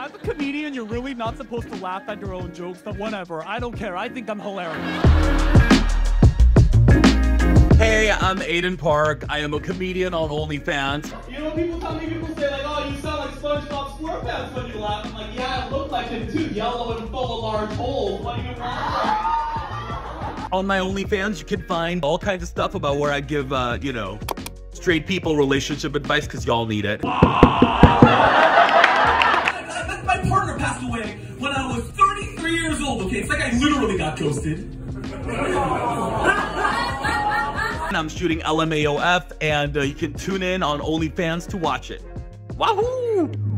As a comedian, you're really not supposed to laugh at your own jokes, but whatever. I don't care. I think I'm hilarious. Hey, I'm Aidan Park. I am a comedian on OnlyFans. You know, people say like, oh, you sound like SpongeBob SquarePants when you laugh. I'm like, yeah, I look like him too, yellow and full of large holes. What do you want? On my OnlyFans, you can find all kinds of stuff about where I give, you know, straight people relationship advice, because y'all need it. My partner passed away when I was 33 years old, okay? It's like I literally got ghosted. I'm shooting LMAOF, and you can tune in on OnlyFans to watch it. Wahoo!